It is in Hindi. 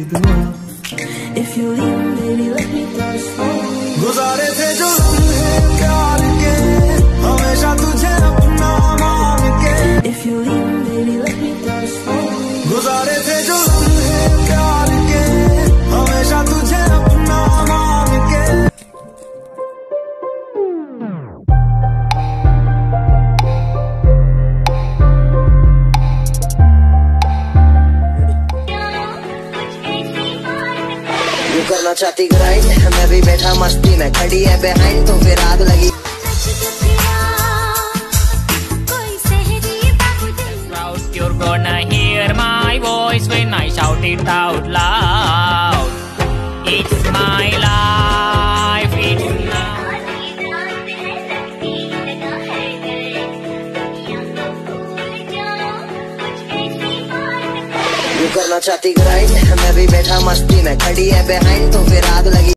दुआ। If you leave, baby, let me pass on. गुजारे थे जो लम्हे प्यार के, हमेशा तुझे अपना मान के। If you leave, baby, let me pass on. गुजारे थे जो लम्हे प्यार के, हमेशा तुझे अपना मान के। यू करना चाहती ग्राइंड, मैं भी बैठा मस्ती में, खड़ी है बिहाइंड तो फिर आग लगी। You're gonna hear my voice when I shout it out loud. It's my life, it's now. यू करना चाहती ग्राइंड, मैं भी बैठा मस्ती में, खड़ी है बिहाइंड तो फिर आग लगी।